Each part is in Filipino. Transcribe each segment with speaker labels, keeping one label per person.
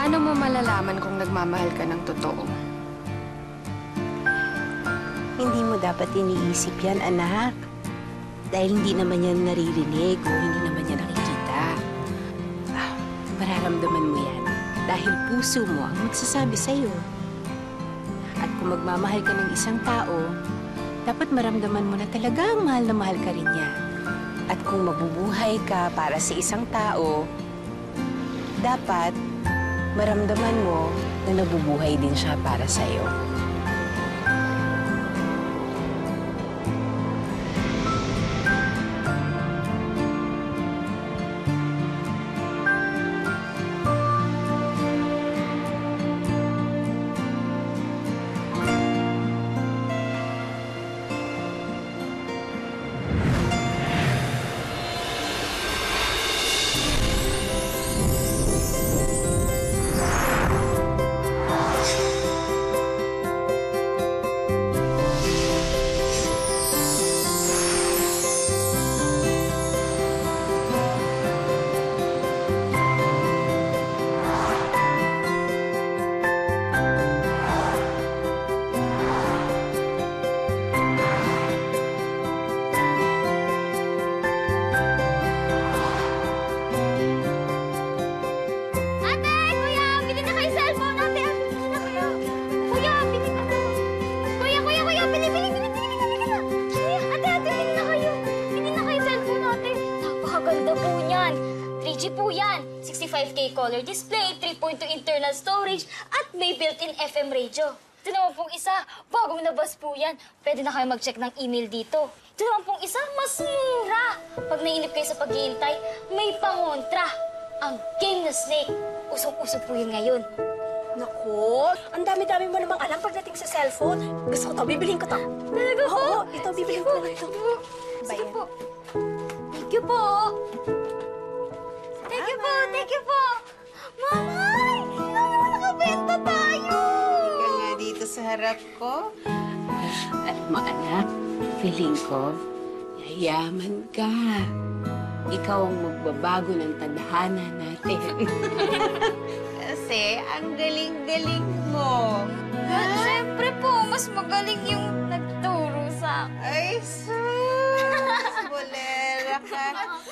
Speaker 1: Paano mo malalaman kung nagmamahal ka ng totoo?
Speaker 2: Hindi mo dapat iniisip yan, anak. Dahil hindi naman yan naririnig o hindi naman yan nakikita. Mararamdaman mo yan dahil puso mo ang magsasabi sa'yo. At kung magmamahal ka ng isang tao, dapat maramdaman mo na talagang mahal na mahal ka rin niya. At kung mabubuhay ka para sa isang tao, dapat maramdaman mo na nabubuhay din siya para sa'yo.
Speaker 3: po yan. 65K color display, 3.2 internal storage, at may built-in FM radio. Ito naman pong isa, bagong nabas po yan. Pwede na kayo mag-check ng email dito. Ito naman pong isa, mas mura. Pag nainip kayo sa paghihintay, may pangontra. Ang game na Snake. Usong-uso po yun ngayon.
Speaker 4: Naku, ang dami-dami mo namang alam pagdating sa cellphone. Gusto ko to, bibilhin ko to.
Speaker 3: Talaga po?
Speaker 4: Oo, ito, bibilhin ko na ito.
Speaker 3: Sige po. Thank you po. Thank you po, thank you po. Mamay, nakabenta tayo.
Speaker 2: Ika nga dito sa harap ko. Alam mo, anak, feeling ko, yayaman ka. Ikaw ang magbabago ng tadhana natin. Kasi ang galing-galing mo.
Speaker 3: Siyempre po, mas magaling yung nagturo sa akin.
Speaker 2: Ay, sus! Bolera ka.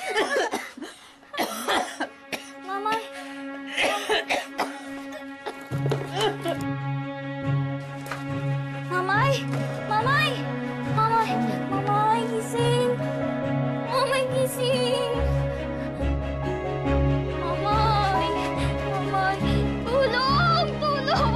Speaker 3: Mamay. Mamay! Mamay! Mamay! Mamay, gising! Mamay, gising! Mamay! Mamay! Tulong! Tulong!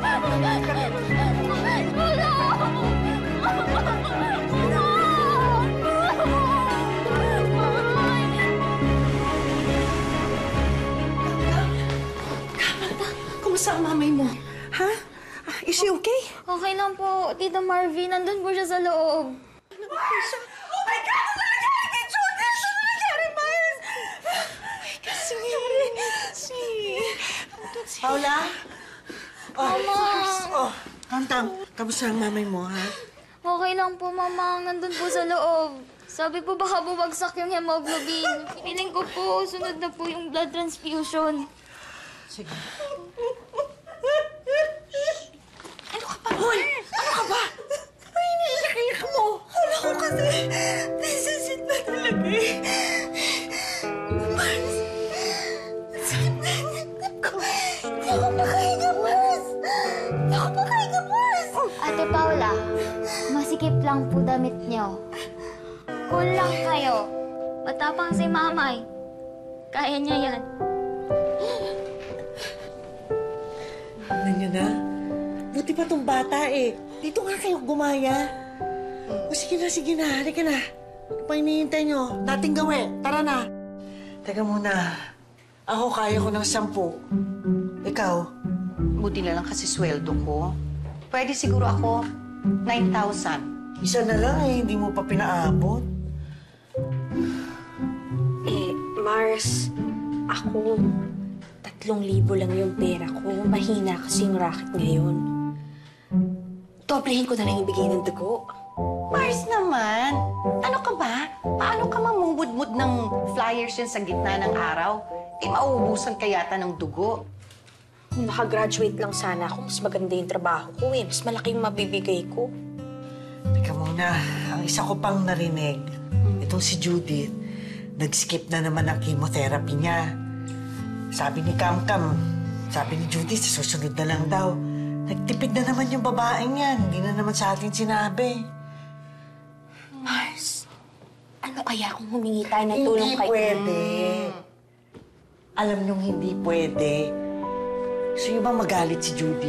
Speaker 4: Kumusta ang mamay mo? Ha? Is she okay?
Speaker 3: Okay lang po, Tita Marvin. Nandun po siya sa loob.
Speaker 4: Oh my God! Ano nangyari kay Judith? Ano nangyari, Miles? Ay, kasi... Paula?
Speaker 3: Mama!
Speaker 4: Oh, Kantang, kamusta ang mamay mo, ha?
Speaker 3: Okay lang po, Mamang. Nandun po sa loob. Sabi po baka bumagsak yung hemoglobin. Piling ko po, sunod na po yung blood transfusion.
Speaker 4: Sige. Ano ka ba? Hoy! Ano ka ba? Ay, iniiyak-iyak mo. Wala ko kasi. Nasisit na talaga eh. Mars! Ang sakit na hinip ko. Hindi ako makahinga, Mars. Hindi ako makahinga, Mars.
Speaker 3: Ate Paula, masikip lang po damit niyo. Cool lang kayo. Matapang si Mamay. Kaya niya yan.
Speaker 4: Nanyo na. Buti pa tong bata eh. Dito nga kayo gumaya. O sige na. Halika na. Ano pa hinihintay nyo? Dating gawin. Tara na. Teka muna. Ako kaya ko ng 10. Ikaw?
Speaker 5: Buti na lang kasi sweldo ko. Pwede siguro ako 9,000.
Speaker 4: Isa na lang eh. Hindi mo pa pinaabot.
Speaker 2: Mars, ako, 3,000 lang yung pera ko. Mahina kasi yung racket ngayon. Doblehin ko na lang ibigay ng dugo.
Speaker 5: Mars naman, ano ka ba? Paano ka mamumudmud ng flyers yan sa gitna ng araw? Eh, mauubusan ka yata ng dugo.
Speaker 6: Kung nakagraduate lang sana ako, mas maganda yung trabaho ko eh. Mas malaki yung mabibigay ko.
Speaker 4: Teka muna, ang isa ko pang narinig, itong si Judith, nag-skip na naman ang chemotherapy niya. Sabi ni Kamkam, sabi ni Judith, sa susunod na lang daw. Nagtipid na naman yung babaeng yan. Hindi na naman sa atin sinabi.
Speaker 6: Mars, ano kaya kung humingi tayo ng tulong
Speaker 4: Hindi
Speaker 6: kay...
Speaker 4: pwede. Alam niyong hindi pwede. Gusto niyo ba magalit si Judy?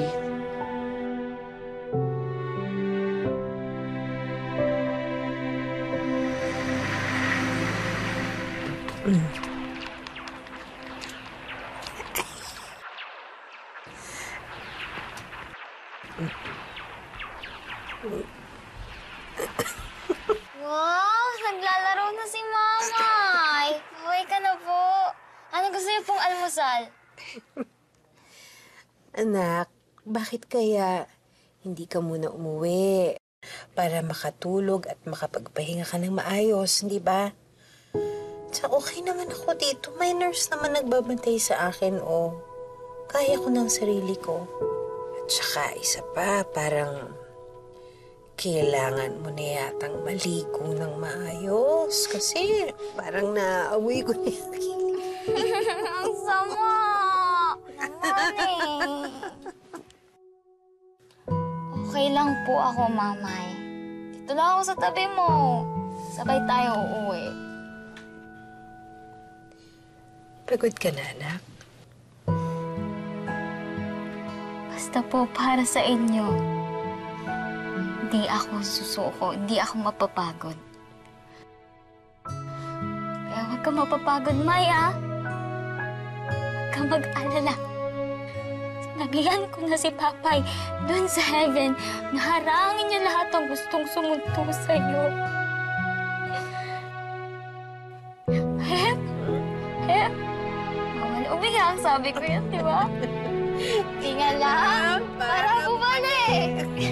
Speaker 3: Wow, naglalaro na si Mamay. Okay ka na po. Ano gusto niyo pong almusal?
Speaker 2: Anak, bakit kaya hindi ka muna umuwi para makatulog at makapagpahinga ka ng maayos, hindi ba? Sa okay naman ako dito. May nurse naman nagbabantay sa akin, oh. Kaya ko ng sarili ko. At saka isa pa, parang kailangan mo na yatang maligo ng maayos. Kasi parang naamoy ko na yung kilig.
Speaker 3: Ang sama! Naman eh. Okay lang po ako, Mamay. Dito lang ako sa tabi mo. Sabay tayo uuwi.
Speaker 2: Pagod ka na, anak.
Speaker 3: Basta po para sa inyo. Hindi ako susuko, hindi ako mapapagod. Kaya huwag ka mapapagod, Maya. Huwag ka mag-alala. Sinabihan ko na si Papay doon sa heaven na harangin niya lahat ang gustong sumunto sa'yo. Hep! Hep! Bawal umiyak, sabi ko yan, di ba? Di nga lang, para bumalik!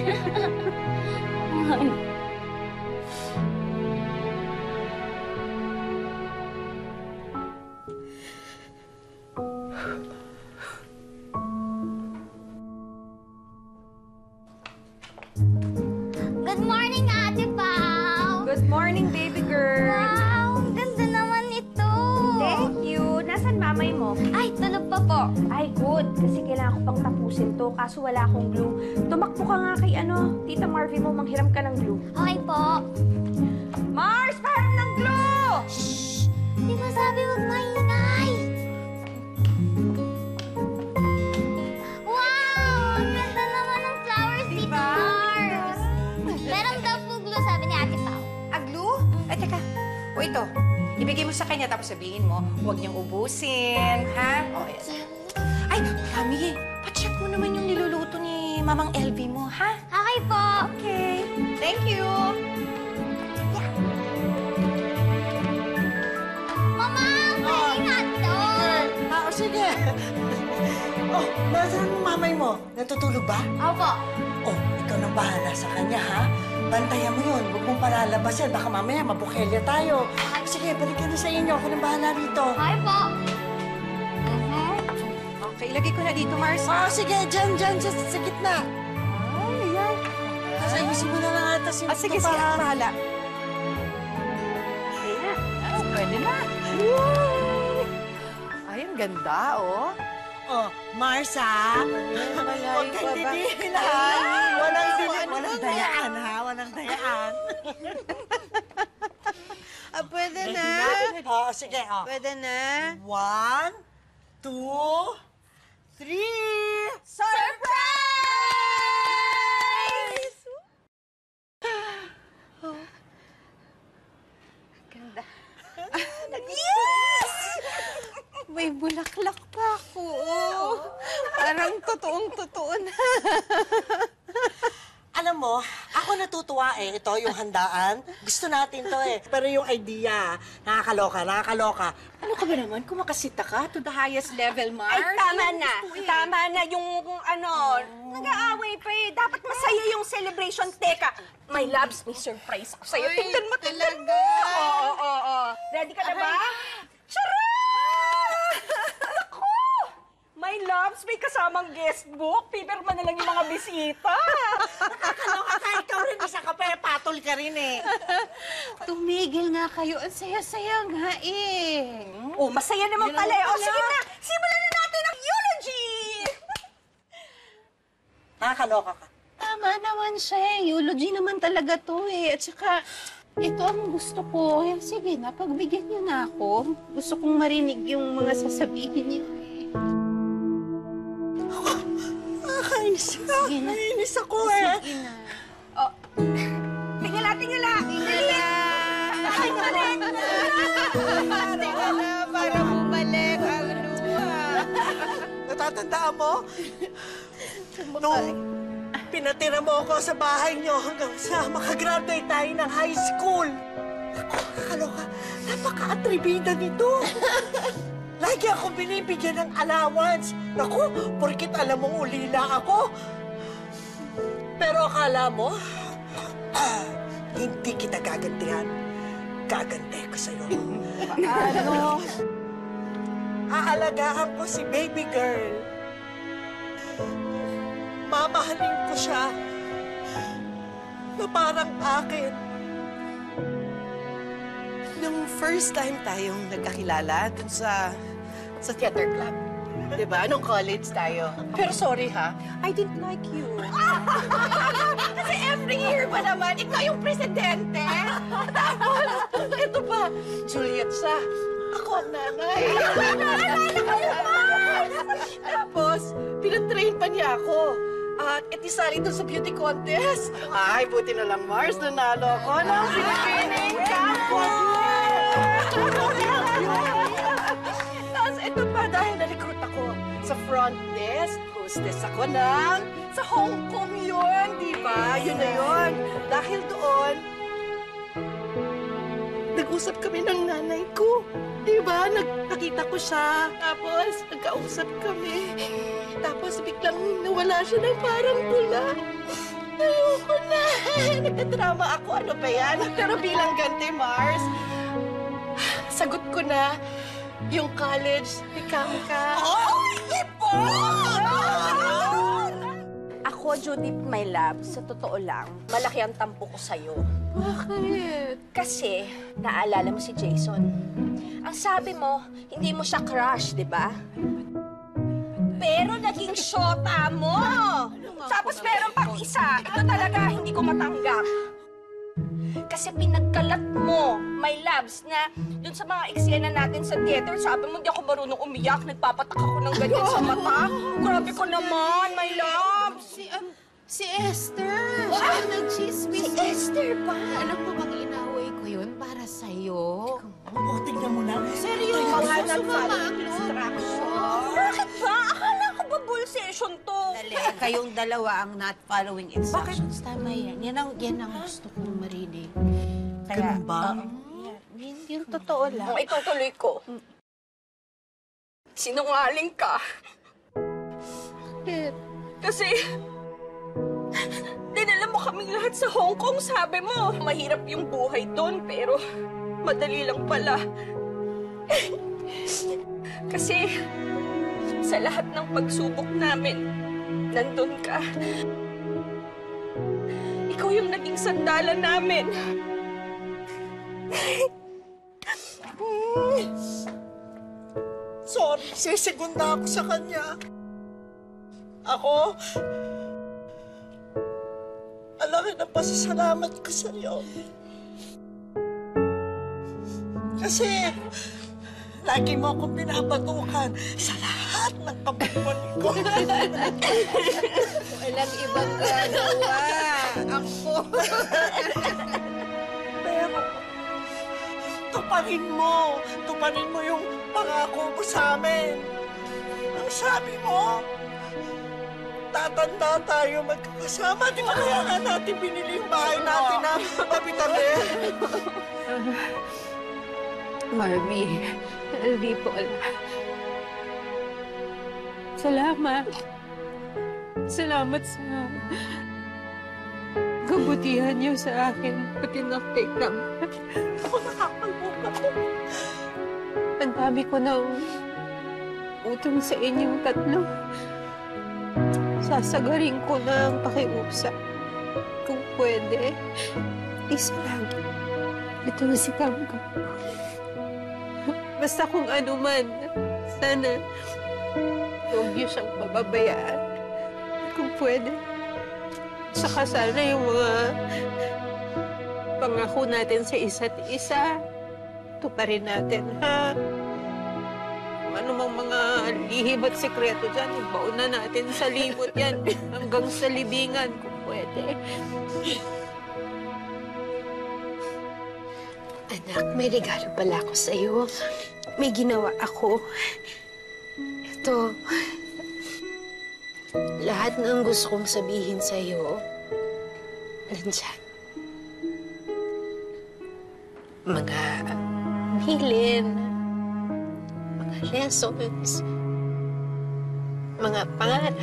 Speaker 3: Good morning, Ate Pao!
Speaker 6: Good morning, baby girl.
Speaker 3: Wow, ang ganda naman ito!
Speaker 6: Thank you. Nasaan mamay mo?
Speaker 3: Ay, tulog pa po.
Speaker 6: Ay, good. Kasi kailangan ko pang tapusin to. Kaso wala akong glue. Tumakbo ka nga kay Tita Marvin mo, manghiram ka ng glue.
Speaker 3: Okay po.
Speaker 6: Mars, parang ng glue!
Speaker 3: Shh! Di ba sabi huwag maingay? Wow! Ang ganda naman ng flowers, Tita Mars! Meron daw po glue, sabi ni Ate Pao.
Speaker 5: Glue? Ay, teka. O ito, ibigay mo sa kanya tapos sabihin mo, huwag niyang ubusin, ha? O, yan. Ay, Kami, pacheck mo naman yung niluluto ni Mamang LV mo, ha?
Speaker 3: Okay po.
Speaker 5: Okay. Thank you.
Speaker 3: Mama, maingat doon!
Speaker 4: Sige. Oh, nasaan ang mamay mo? Natutulog ba?
Speaker 3: Opo.
Speaker 4: Oh, ikaw nang bahala sa kanya, ha? Bantayan mo yun. Huwag mong palalabas yan. Baka mamaya mabukelya tayo. Sige, balik ka na sa inyo. Ako nang bahala rito.
Speaker 3: Okay po.
Speaker 5: Okay, ilagay ko na dito, Mars.
Speaker 4: Oh, sige. Diyan, sa gitna.
Speaker 5: Ay, yan.
Speaker 4: Kasi ayusin mo na lang ata si
Speaker 5: Sige,
Speaker 4: Tupa,
Speaker 5: sige.
Speaker 4: ha?
Speaker 5: Bahala. Ayan. Pwede na. Ay, ang ganda, oh.
Speaker 4: Oh, Marsa. Huwag kang didihilan. Walang dayaan, ha? Walang dayaan.
Speaker 5: Pwede na.
Speaker 4: Oh, sige, oh.
Speaker 5: Pwede na.
Speaker 4: 1, 2, 3.
Speaker 5: Surprise! Ganda. Yes! May bulaklak pa ako. Oh. Parang totoong-totoo na.
Speaker 4: Alam mo, ako natutuwa eh. Ito, yung handaan. Gusto natin to eh. Pero yung idea, nakakaloka.
Speaker 5: Ano ka ba naman? Kumakasita ka to the highest level, Mars?
Speaker 6: Ay, tama na. Tama na yung nag-aaway pa eh. Dapat masaya yung celebration. Teka, my loves, may surprise ako sa'yo.
Speaker 5: Uy,
Speaker 6: Tingnan mo.
Speaker 5: talaga?
Speaker 6: Oo. Ready ka na ba? Charot! Ako! My loves, may kasamang guestbook. Pipirma na lang yung mga bisita.
Speaker 4: Nakakaloka ka, ikaw rin isa ka pa, patol ka rin eh.
Speaker 2: Tumigil nga kayo. Ang saya-saya nga eh.
Speaker 6: Oh, masaya naman pala. O, sige na. Simulan na natin ang eulogy!
Speaker 4: Nakakaloka ka.
Speaker 2: Tama naman siya eh. Eulogy naman talaga to eh. At saka, ito ang gusto ko. Eh, sige na, pagbigyan niyo na ako. Gusto kong marinig yung mga sasabihin niyo eh.
Speaker 4: Nakakainis ka.
Speaker 2: Sige na.
Speaker 4: Nakakainis ako eh.
Speaker 2: Sige na.
Speaker 6: Tingala, tingala! Tingala! Ay, bumalik!
Speaker 2: Tingala, para bumalik ang luha.
Speaker 4: Natatandaan mo? Nung pinatira mo ako sa bahay niyo hanggang sa makagraduate tayo ng high school. Ako, kakaloka, napaka-atribida nito. Lagi ako binibigyan ng allowance. Naku, porkit alam mong ulila ako. Pero akala mo, hindi kita gagantihan. Gaganti ko sa'yo. Ano? Aalagaan ko si baby girl. Mamahalin ko siya na parang akin.
Speaker 7: Nung first time tayong nagkakilala dun sa theater club. Diba? Nung college tayo. Pero sorry ha, I didn't like you.
Speaker 6: Kasi every year pa naman, ikaw yung presidente.
Speaker 7: Tapos, ito pa, Juliet siya. Ako ang nanay. Tapos, pinatrain pa niya ako. At itisali doon sa beauty contest. Ay, buti na lang, Mars. Nanalo ko ng Philippine Tapos, ito pa, dahil na-recruit ako sa front desk, hostess ako sa Hong Kong yun, di ba? Yun na yun. Dahil doon, nag-usap kami ng nanay ko. Di ba? Nakita ko siya. Tapos, nagkausap kami. Tapos, biglang nawala siya ng parang bula. Ayoko na. Nagtadrama ako. Ano ba yan? Pero bilang ganti, Mars, sagot ko na yung college mechanical.
Speaker 6: Ako, Judith, my love, sa totoo lang, malaki ang tampo ko sa'yo.
Speaker 2: Bakit?
Speaker 6: Kasi, naalala mo si Jason. Ang sabi mo, hindi mo siya crush, di ba? Pero naging shota mo! Tapos meron pang isa. Ito talaga, hindi ko matanggap. Kasi pinagkalat mo, my loves, na dun sa mga eksena natin sa theater, sabi mo, di ako marunong umiyak, nagpapatak ako ng ganyan sa mata. Grabe ko naman, my loves!
Speaker 2: Si Esther! Siya ang nag-chismis.
Speaker 6: Si Esther ba?
Speaker 2: Alam mo bang inaway ko yun para sa'yo?
Speaker 4: O, tingnan mo na.
Speaker 6: Seryoso?
Speaker 2: Sumama
Speaker 6: Nag-follow
Speaker 2: ang
Speaker 6: instruction. Bakit ba? Akala ko ba bull session to?
Speaker 2: Dali, kayong dalawa ang not following instructions. Tama yan. Yan ang gusto kong marinig.
Speaker 4: Ganun ba?
Speaker 2: Yung totoo lang.
Speaker 6: Ang itutuloy ko. Sinungaling ka. Kasi, dinala mo kaming lahat sa Hong Kong, sabi mo. Mahirap yung buhay doon, pero madali lang pala. Kasi, sa lahat ng pagsubok namin, nandun ka. Ikaw yung naging sandalan namin.
Speaker 4: Sorry, sisigunda ako sa kanya. Ako, ang laki ng pasasalamat ko sa'yo. Kasi, lagi mo akong pinapatukan sa lahat ng kabubuan ko.
Speaker 2: Walang ibang gagawa. Ako.
Speaker 4: Pero, tuparin mo yung pangako mo sa amin. Ang sabi mo, tatanda tayo magkakasama. Di ba kaya nga natin binili yung bahay natin na tabi-tabi?
Speaker 2: Marvy Paul. Salamat. Salamat sa kabutihan niyo sa akin, pati na kay Kam.
Speaker 4: Ako nakakalbuka to.
Speaker 2: Ang dami ko ng utang sa inyong tatlo. Sasagarin ko na ang pakiusap. Kung pwede, isa lang. Ito si Kamkam. Basta kung ano man, sana huwag niyo siyang pababayaan. Kung pwede. Saka sana yung mga pangako natin sa isa't isa, tuparin natin, ha? Kung ano mang mga lihim at sekreto dyan, ibaon na natin sa limot yan hanggang sa libingan, kung pwede. Anak, may regalo pala ako sa'yo. May ginawa ako. Ito. Lahat ng gusto kong sabihin sa'yo, nandyan. Mga hilin, mga lessons, mga pangarap.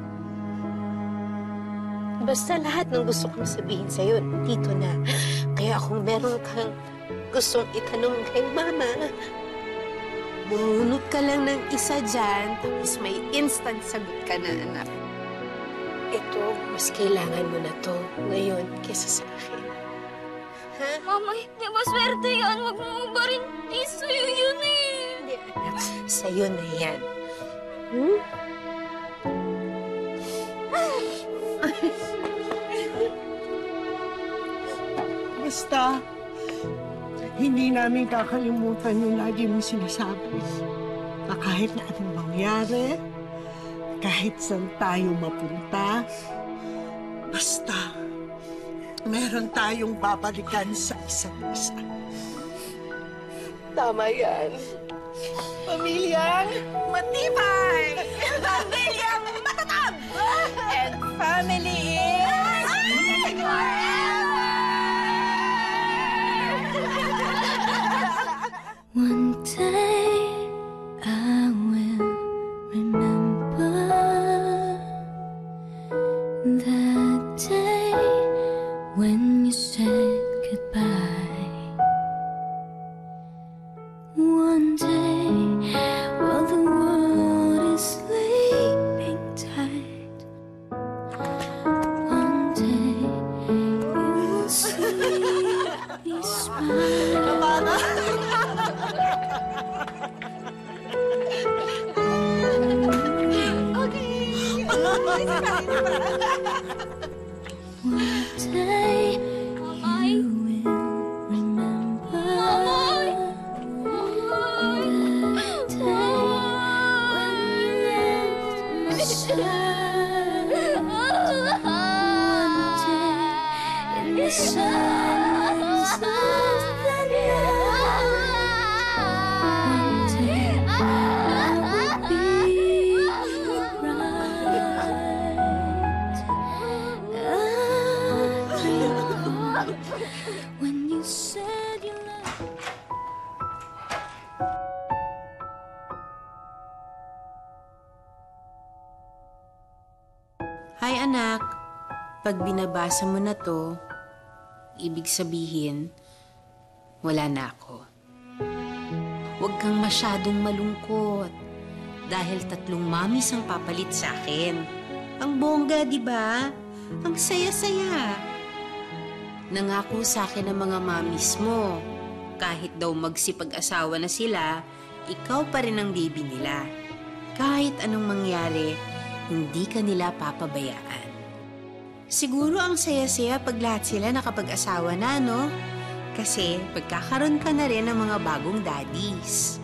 Speaker 2: Basta lahat ng gusto kong sabihin sa'yo, dito na. Kaya kung meron kang gustong itanong kay Mama, bumunot ka lang ng isa dyan, tapos may instant sagot ka na, anak. Ito, mas kailangan mo na to ngayon kesa sa akin. Ha?
Speaker 3: Mama, hindi ba swerte yan? Huwag mo ubarin. Sa'yo yun eh.
Speaker 2: Hindi, anak. Sa'yo na yan. Hmm?
Speaker 4: Basta, hindi namin kakalimutan yung lagi mong sinasabi. Na kahit na anong mangyari, kahit saan tayo mapunta, basta, meron tayong babalikan sa isa't isa.
Speaker 7: Tama yan. Pamilyang matibay! Pamilyang matatag! And family is...
Speaker 3: One day I will remember that day when you said goodbye. One day while the world is sleeping tight. One day you will see me smile. One day you will remember the day when you left my side. One day in the silence of the night. One day I will be when you said you loved.
Speaker 2: Hi, anak. Pag binabasa mo na to, ibig sabihin, wala na ako. Huwag kang masyadong malungkot dahil 3 mamis ang papalit sa akin. Ang bongga, di ba? Ang saya-saya. Nangako sa akin ng mga mamis mo, kahit daw magsipag-asawa na sila, ikaw pa rin ang baby nila. Kahit anong mangyari, hindi ka nila papabayaan. Siguro ang saya-saya pag lahat sila nakapag-asawa na, no? Kasi pagkakaroon ka na rin ng mga bagong daddies.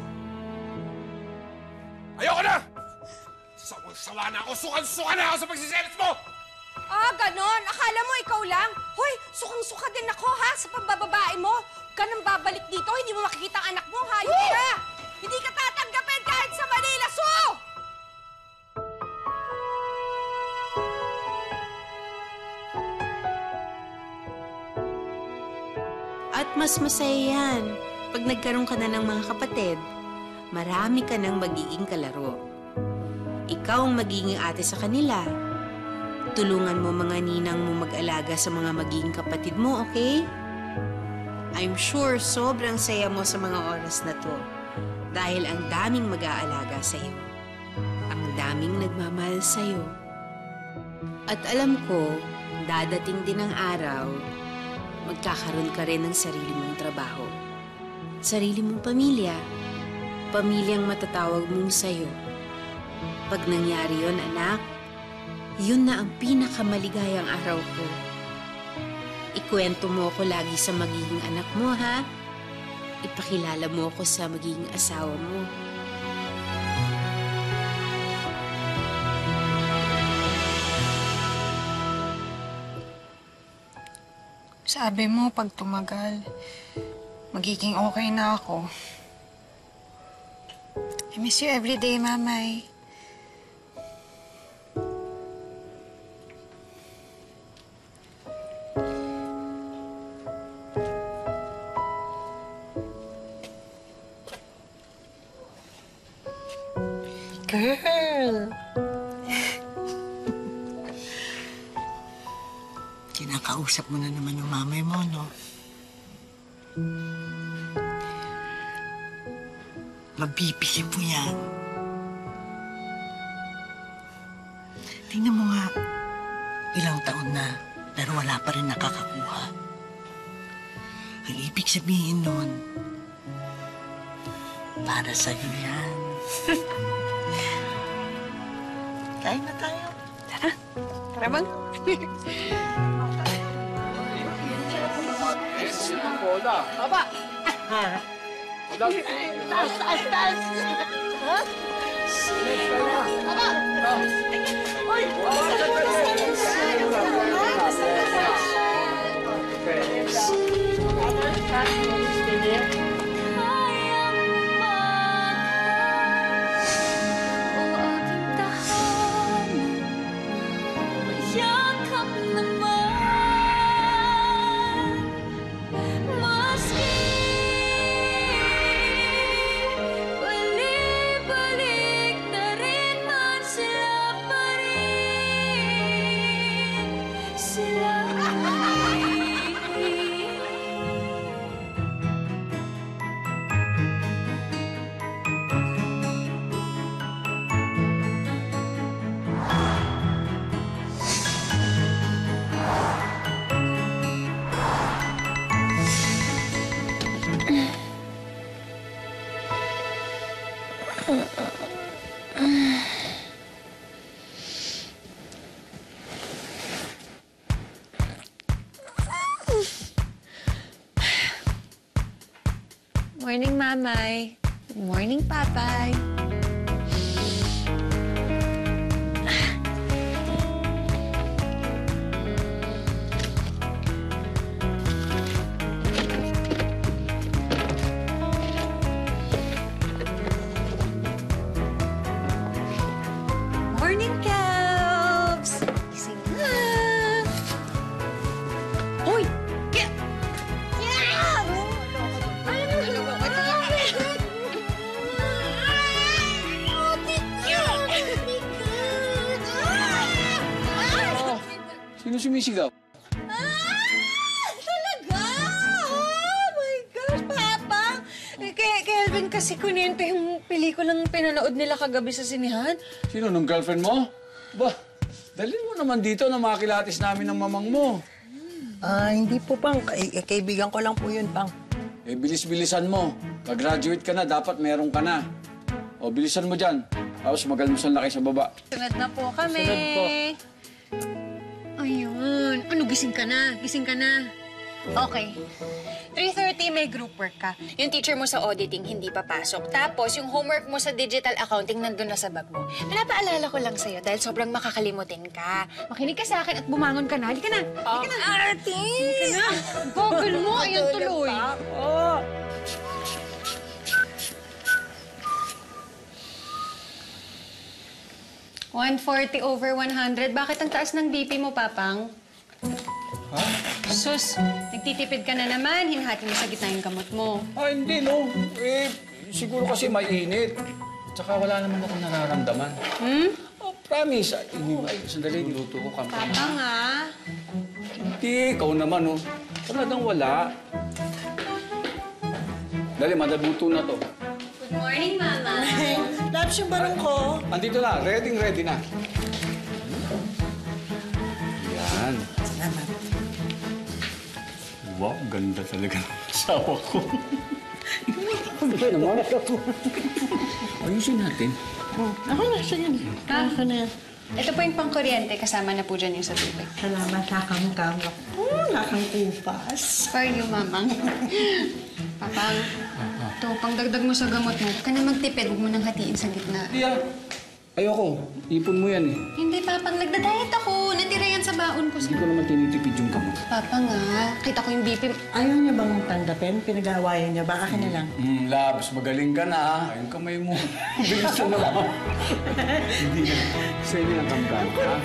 Speaker 8: Ayoko na! Sawang-sawa na ako! Sukan-suka na ako sa pagsiselos mo!
Speaker 5: Ah, ganon. Akala mo ikaw lang? Hoy, sukang-suka din ako, ha? Sa pambababae mo. Ka nang babalik dito, hindi mo makikita ang anak mo, hayop ka! Hindi ka tatanggapin kahit sa Manila, so!
Speaker 2: At mas masaya yan pag nagkaroon ka na ng mga kapatid. Marami ka nang magiging kalaro. Ikaw ang magiging ate sa kanila. Tulungan mo mga ninang mo mag-alaga sa mga magiging kapatid mo, okay? I'm sure sobrang saya mo sa mga oras na to dahil ang daming mag-aalaga sa'yo. Ang daming nagmamahal sa'yo. At alam ko, dadating din ang araw, magkakaroon ka rin ng sarili mong trabaho. Sarili mong pamilya. Pamilyang matatawag mong sayo. Pag nangyari yon, anak, yun na ang pinakamaligayang araw ko. Ikwento mo ako lagi sa magiging anak mo, ha? Ipakilala mo ako sa magiging asawa mo.
Speaker 1: Sabi mo, pag tumagal, magiging okay na ako. I miss you every day, Mamay.
Speaker 4: Girl! Kinakausap mo na naman yung mamay mo, no? Mabibigyan mo yan. Tingnan mo nga, ilang taon na, pero wala pa rin nakakakuha. Ang ibig sabihin nun, para sa'yo yan. Kain na tayo. Tara.
Speaker 1: Tara bang?
Speaker 8: Aba!
Speaker 4: Taas! Ha? Uy!
Speaker 1: Morning, Mamay. Good morning, Papay. Morning, Calves! Gising na! Hoy!
Speaker 8: Sino sumisigaw?
Speaker 7: Talaga? Oh my gosh, Papa! Kay Kelvin kasi kunento yung pelikulang pinanood nila kagabi sa sinihan.
Speaker 8: Sino, nung girlfriend mo? Ba, dalhin mo naman dito na makilatis namin ng mamang mo.
Speaker 4: Hindi po, Pang. Kaibigan ko lang po yun, Pang.
Speaker 8: Eh, bilis-bilisan mo. Ka-graduate ka na, dapat meron ka na. O, bilisan mo dyan. Tapos magalmusan na kayo sa baba.
Speaker 1: Sunod na po kami.
Speaker 8: Sunod po.
Speaker 1: Ayun. Ano, gising ka na? Gising ka na. Okay. 3:30 may group work ka. Yung teacher mo sa auditing hindi papasok. Tapos yung homework mo sa digital accounting nandun na sa bag mo. Pinapaalala ko lang sa'yo dahil sobrang makakalimutin ka. Makinig ka sa akin at bumangon ka na. Halika na. Halika na. Ate! Halika na. Gogol mo. Ayan tuloy.
Speaker 4: Oh!
Speaker 1: 140/100. Bakit ang taas ng BP mo, Papang?
Speaker 8: Ha?
Speaker 1: Sus, nagtitipid ka na naman. Hinahati mo sa gitna yung gamot mo.
Speaker 8: Hindi, no. Eh, siguro kasi mainit. Tsaka wala naman akong nararamdaman. Oh, promise. Sandali, niluto ko kami.
Speaker 1: Papang, ha?
Speaker 8: Hindi, ikaw naman, oh. Talagang wala. Dali, madaluto na to.
Speaker 1: Good morning, Mama.
Speaker 4: Labs yung barong ko.
Speaker 8: Andito na, ready na. Wow, ganda talaga ng asawa ko. Ayusin natin.
Speaker 4: Ako na, sige na. Ako na.
Speaker 1: Ito po yung pangkuryente. Kasama na po dyan yung sa tubig.
Speaker 4: Salamat, lakang-kam. Lakang-kupas.
Speaker 1: For you, Mamang. Papang, ito, pangdagdag mo sa gamot mo. Huwag ka na magtipid. Huwag mo nang hatiin sa gitna.
Speaker 8: Iya. Ayoko. Ipon mo yan eh.
Speaker 1: Hindi, Papang. Nagda-diet ako. Natira yan sa baon ko.
Speaker 8: Hindi ko naman tinitipid yung gamot.
Speaker 1: Papa nga, kita ko yung BP.
Speaker 4: Ayaw niya bang tanggapin? Pinag-aawayan niya ba? Akin na lang.
Speaker 8: Labs, magaling ka na. Yung kamay mo. Bilis na lang. Hindi na. Sa inyo ang tanggal.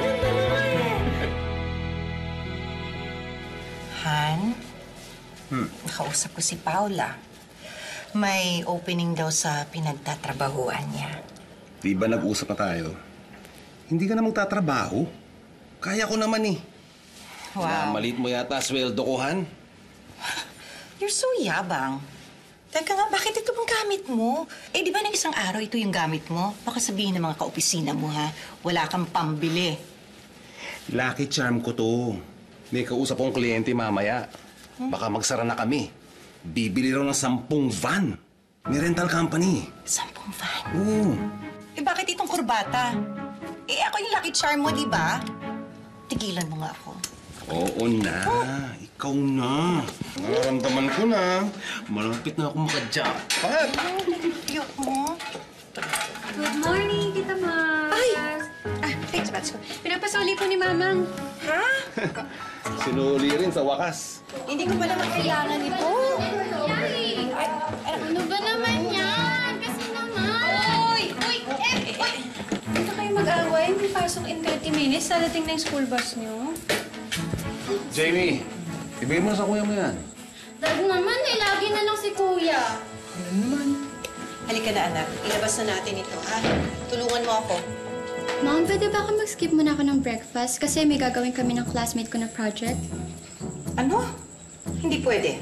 Speaker 5: Han? Nakausap ko si Paula. May opening daw sa pinagtatrabahuan niya.
Speaker 9: Di ba nag-usap na tayo? Hindi ka na magtatrabaho. Kaya ko naman eh.
Speaker 5: Wow.
Speaker 9: Maliit mo yata sweldo ko, Han.
Speaker 5: You're so yabang. Teka nga, bakit ito bang gamit mo? Eh, di ba nang isang araw ito yung gamit mo? Baka sabihin ng mga kaopisina mo, ha? Wala kang pambili.
Speaker 9: Lucky charm ko to. May kausap kong kliyente mamaya. Baka magsara na kami. Bibili raw ng 10 van. May rental company.
Speaker 5: 10 van?
Speaker 9: Oo.
Speaker 5: Eh, bakit itong kurbata? Eh, ako yung lucky charm mo, di ba? Tigilan mo nga ako.
Speaker 9: Oo na. Ikaw na. Nararamdaman ko na. Malapit na ako maka-jackpot.
Speaker 5: Cute mo.
Speaker 1: Good morning, Tita Ma.
Speaker 5: Ay!
Speaker 1: Thanks, Batsko. Pinapasoli po ni Mamang.
Speaker 9: Sinuli rin sa wakas.
Speaker 5: Hindi ko pa naman kailangan ito.
Speaker 3: Ano ba naman yan? Kasi naman...
Speaker 1: Uy! Hindi kayo mag-away. May pasok in 30 minutes. Dadating na yung school bus niyo.
Speaker 9: Jamie, ibigay mo na sa kuya mo yan.
Speaker 3: Dad naman eh, lagi na lang si Kuya.
Speaker 5: Halika na, anak. Ilabas na natin ito, ha? Tulungan mo ako.
Speaker 10: Mom, pwede ba ako mag-skip muna ako ng breakfast? Kasi may gagawin kami ng classmate ko na project.
Speaker 5: Ano? Hindi pwede.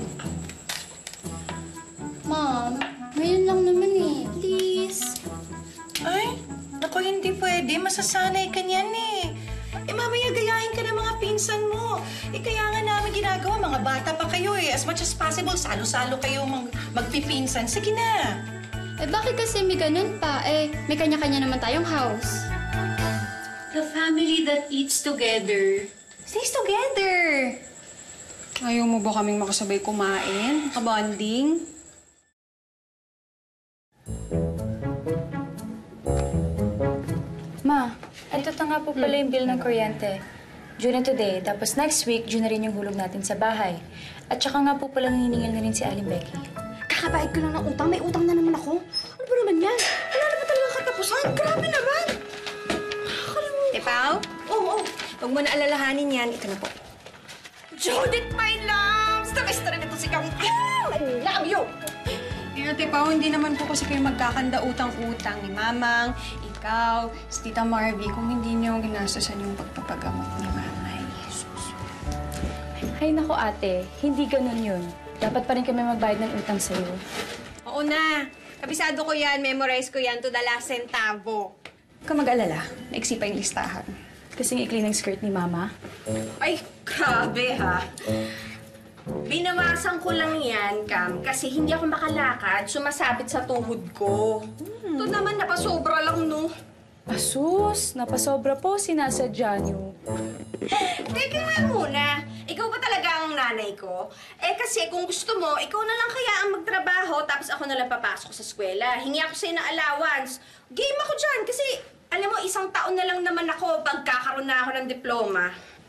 Speaker 10: Mom, ngayon lang naman eh. Please.
Speaker 5: Ay, naku, hindi pwede. Masasanay ka niyan eh. Eh, mamaya gayahin ka ng mga pinsan mo. Eh, kaya nga namin ginagawa. Mga bata pa kayo eh. As much as possible, salo-salo kayo magpipinsan. Sige na.
Speaker 10: Eh bakit kasi may ganun pa? Eh, may kanya-kanya naman tayong house.
Speaker 1: The family that eats together stays together. Ayaw mo ba kaming makasabay kumain? Kabonding?
Speaker 3: Ma, ito na nga po pala yung bill ng kuryente. Due na today, tapos next week, due na rin yung hulog natin sa bahay. At saka nga po pala naniningil na rin si Aling Becky.
Speaker 6: Kakabayad ko lang ng utang. May utang na naman ako. Ano ba naman yan? Wala naman talaga katapusan. Grabe naman.
Speaker 2: Pao?
Speaker 6: Oo.
Speaker 2: Huwag mo na alalahanin yan. Ito na po.
Speaker 6: Judith, my loves! Tamis na rin ito si Kang. I love you!
Speaker 1: Ate Pao, hindi naman po kasi kayo magkakanda utang-utang ni Mamang, ikaw, si Tita Marvy, kung hindi niyo ginastosan yung pagpapagamot ni Mamay. Jesus.
Speaker 3: Ay nako ate, hindi ganun yun. Dapat pa rin kami magbayad ng utang sa'yo.
Speaker 2: Oo na. Kabisado ko yan. Memorize ko yan to the last centavo.
Speaker 1: Huwag ka mag-alala. Naiksi pa yung listahan.
Speaker 3: Kasing ikli ng skirt ni Mama.
Speaker 6: Ay, grabe ha. Binawasan ko lang yan, Cam, kasi hindi ako makalakad, sumasabit sa tuhod ko. Ito naman, napasobra lang, no?
Speaker 3: Asus, napasobra po, sinasadya niyo.
Speaker 6: Teka nga muna, ikaw ba talaga ang nanay ko? Eh kasi kung gusto mo, ikaw na lang kaya ang magtrabaho, tapos ako na lang papasok sa eskwela. Hingi ako sa'yo ng allowance. Game ako dyan, kasi alam mo, 1 taon na lang naman ako pagkakaroon na ako ng diploma.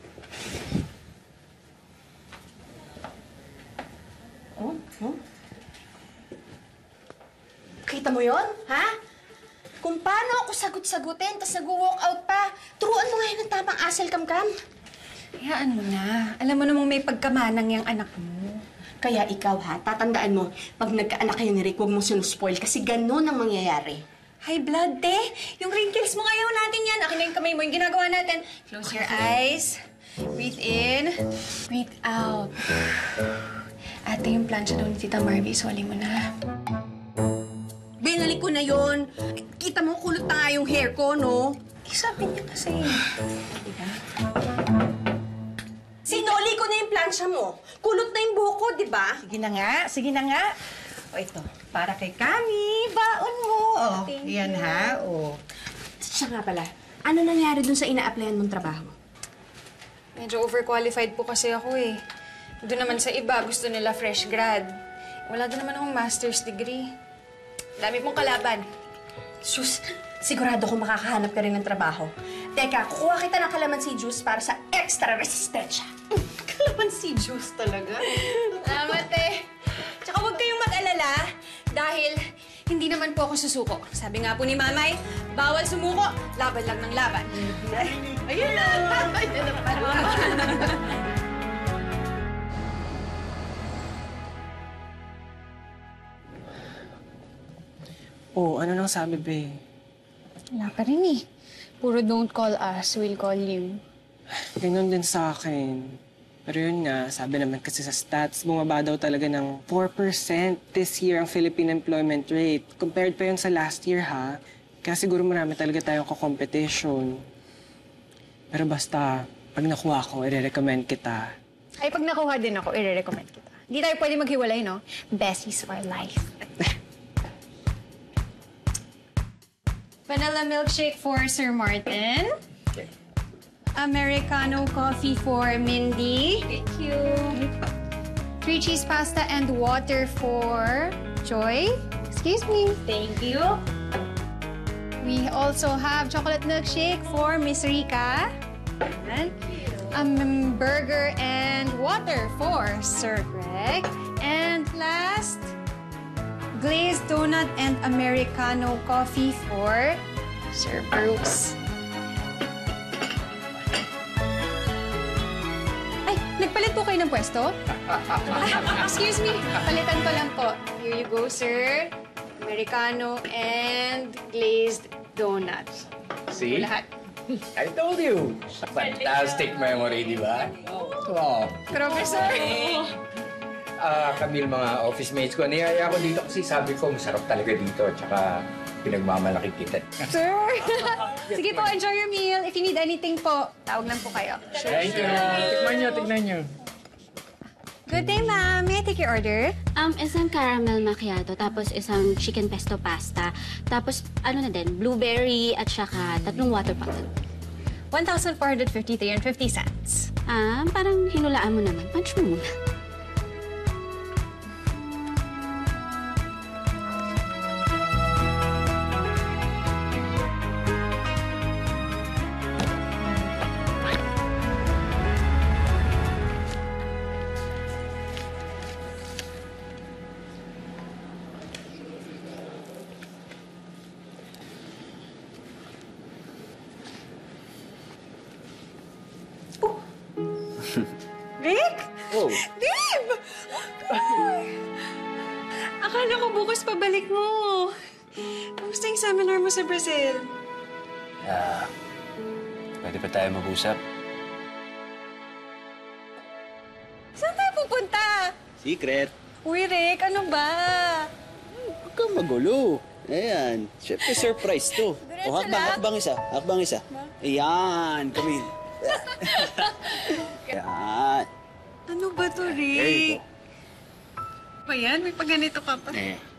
Speaker 6: Kita mo yon, ha? Kung paano ako sagot-sagutin, tas nag-walk out pa. Turuan mo ngayon ng tamang asal, Kam-Kam.
Speaker 1: Hayaan mo na. Alam mo namang may pagkamanang yung anak mo.
Speaker 6: Kaya ikaw, ha, tatandaan mo, pag nagkaanak kayo ni Rick, huwag mo sinuspoil kasi ganun ang mangyayari.
Speaker 1: High blood, te. Yung wrinkles mo ngayon natin yan. Akin na yung kamay mo. Yung ginagawa natin. Close your eyes. Breathe in. Breathe out. Ate, yung plancha daw ni Tita Marvy. Isoli mo na.
Speaker 6: Binalik ko na yon. Kita mo, kulot na nga yung hair ko, no?
Speaker 1: Eh, sabi niya kasi.
Speaker 6: Sinoli ko na yung plansya mo. kulot na yung buhok ko, di ba?
Speaker 5: Sige na nga, sige na nga. O ito, para kay Kami, baon mo. O, yan ha, o.
Speaker 2: Siya nga pala, ano nangyari dun sa ina-applyan mong trabaho?
Speaker 1: Medyo overqualified po kasi ako eh. Doon naman sa iba, gusto nila fresh grad. Wala din naman akong master's degree. Dami pong kalaban.
Speaker 6: Sus, sigurado ko makakahanap ka rin ng trabaho. Teka, kukuha kita ng kalamansi juice para sa extra resistensya.
Speaker 5: Kalamansi juice talaga.
Speaker 1: Salamat eh. Tsaka huwag kayong mag-alala dahil hindi naman po ako susuko. Sabi nga po ni Mamay, bawal sumuko, laban lang ng laban.
Speaker 5: Ayun na! Ayun na pala.
Speaker 11: Oh, ano nang sabi, be?
Speaker 1: Wala pa rin eh. Puro don't call us, we'll call you.
Speaker 11: Ganun din sa akin. Pero yun nga, sabi naman kasi sa stats, bumaba daw talaga ng 4% this year ang Philippine employment rate. Compared pa yun sa last year, ha? Kaya siguro marami talaga tayong competition. Pero basta, pag nakuha ko, i-recommend kita.
Speaker 1: Ay, pag nakuha din ako, i-recommend kita. Hindi tayo pwede maghiwalay, no? Besties for life. Vanilla milkshake for Sir Martin. Americano coffee for Mindy. Thank you. 3 cheese pasta and water for Joy. Excuse me.
Speaker 6: Thank you.
Speaker 1: We also have chocolate milkshake for Miss Rika. And burger and water for Sir Greg. And last, glazed donut and Americano coffee for Sir Bruce. Ay, nagpalit po kayo ng pwesto? Excuse me, palitan ko lang po. Here you go, sir. Americano and glazed donuts.
Speaker 8: See?
Speaker 1: Lahat.
Speaker 8: I told you. Fantastic memory, di ba? Wow.
Speaker 1: Professor!
Speaker 8: Camille, mga office mates ko, niyaya ko dito kasi sabi ko, masarap talaga dito. Tsaka pinagmamalaki kita.
Speaker 1: Sir! Sige po, enjoy your meal. If you need anything po, tawag lang po kayo.
Speaker 8: Thank you. Tignan nyo.
Speaker 1: Good day, ma'am. May I take your order?
Speaker 12: Isang caramel macchiato, tapos isang chicken pesto pasta, tapos ano na din, blueberry at saka 3 water bottle.
Speaker 1: 1,453 and 50 cents.
Speaker 12: Parang hinulaan mo naman. Punch mo muna.
Speaker 1: Rick?
Speaker 8: Oh.
Speaker 1: Babe! Akala ko bukas pabalik mo. Kamusta yung seminar mo sa Brazil?
Speaker 8: Pwede pa tayo mag-usap?
Speaker 1: Saan tayo pupunta?
Speaker 13: Secret.
Speaker 1: Uy, Rick, ano ba?
Speaker 13: Huwag kang magulo. Ayan. Siyempre, surprise to.
Speaker 1: Diretso
Speaker 13: O, hakbang isa. Hakbang isa. Ayan, Camille. Ayan.
Speaker 1: Ano ba to, Rick? Ba yan? May pagganito ka pa.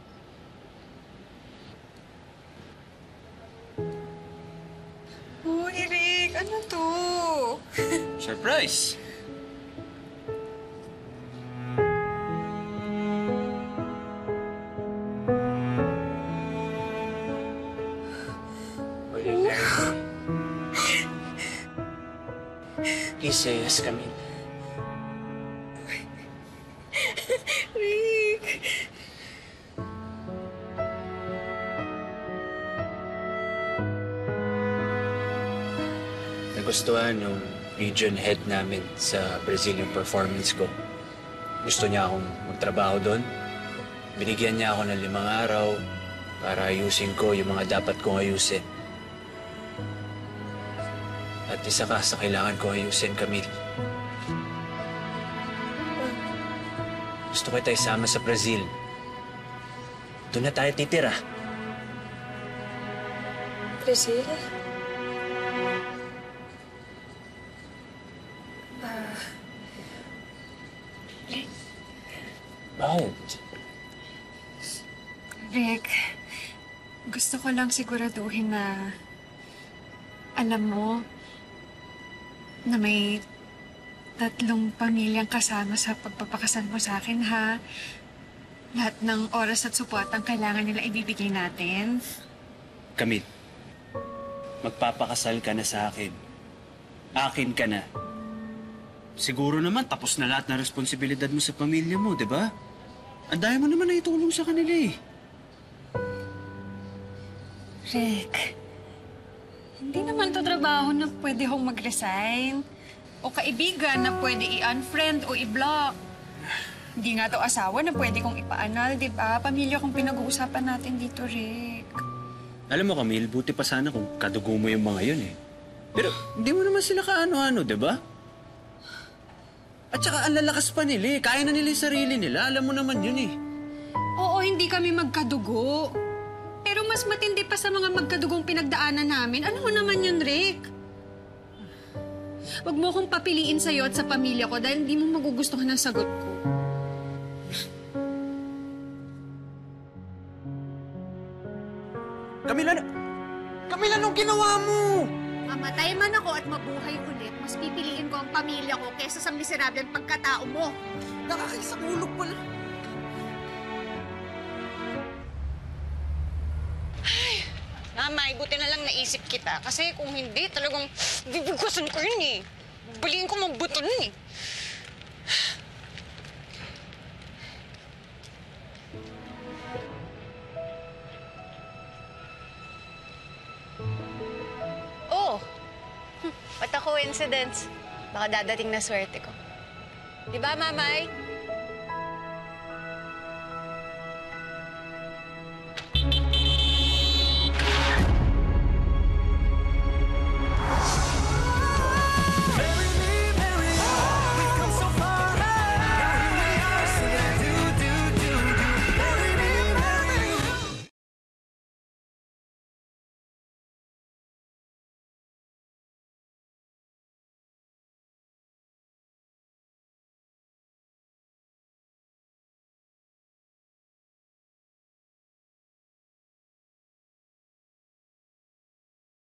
Speaker 1: Uy, Rick, ano to?
Speaker 13: Surprise.
Speaker 11: Please say yes, Camille.
Speaker 1: Rick!
Speaker 14: Nagustuhan yung region head namin sa Brazilian performance ko. Gusto niya akong magtrabaho doon. Binigyan niya ako ng 5 araw para ayusin ko yung mga dapat kong ayusin. At isa ka sa kailangan ko ayusin, Camille. Gusto ko tayo isama sa Brazil. Doon na tayo titira.
Speaker 1: Brazil? Rick, Rick, gusto ko lang siguraduhin na alam mo na may 3 pamilyang kasama sa pagpapakasal mo sa akin, ha? Lahat ng oras at suportang kailangan nila ibibigay natin.
Speaker 14: Camille, magpapakasal ka na sa akin. Akin ka na. Siguro naman tapos na lahat ng responsibilidad mo sa pamilya mo, di ba? Ang dami mo naman na itulong sa kanila eh.
Speaker 1: Rick, hindi naman to trabaho na pwede hong mag-resign. O kaibigan na pwede i-unfriend o i-block. Hindi nga to asawa na pwede kong ipaanal, di ba? Pamilya kong pinag-uusapan natin dito, Rick.
Speaker 14: Alam mo, Camille, buti pa sana kung kadugo mo yung mga yun eh. Pero hindi mo naman sila kaano-ano, di ba? At saka ang lalakas pa nila eh. Kaya na nila yung sarili nila. Alam mo naman yun eh.
Speaker 1: Oo, hindi kami magkadugo. Pero mas matindi pa sa mga magkadugong pinagdaanan namin. Ano mo naman yun, Rick? Huwag mo akong papiliin sa'yo at sa pamilya ko dahil hindi mo magugustuhan ang sagot ko.
Speaker 14: Camille, anong ginawa mo?
Speaker 6: Mamatay man ako at mabuhay ulit, mas pipiliin ko ang pamilya ko kesa sa miserableng pagkatao mo.
Speaker 7: Nakakaisang ulog pala.
Speaker 1: Mamay, buti na lang naisip kita. Kasi kung hindi, talagang bibugasan ko yun eh. Baliin ko mga buto nun eh. Oh! What a coincidence. Baka dadating na swerte ko. Di ba, Mamay?